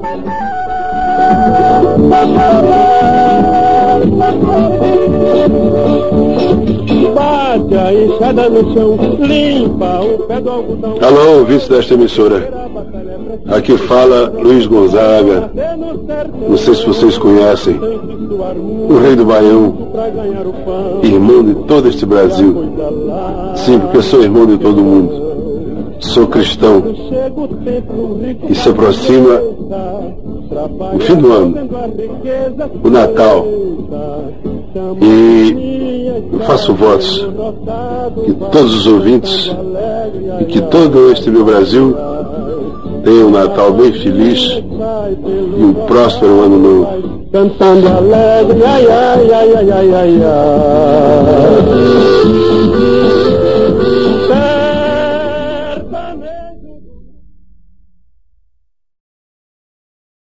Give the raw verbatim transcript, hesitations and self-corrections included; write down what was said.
Bate a enxada no chão, limpa o pé do algodão. Alô, ouvinte desta emissora. Aqui fala Luiz Gonzaga. Não sei se vocês conhecem o Rei do Baião, irmão de todo este Brasil. Sim, porque eu sou irmão de todo mundo. Sou cristão e se aproxima o fim do ano, o Natal, e faço votos que todos os ouvintes e que todo este meu Brasil tenham um Natal bem feliz e um próspero ano novo. Cantando alegre, ai, ai, ai, ai, ai, ai, ai.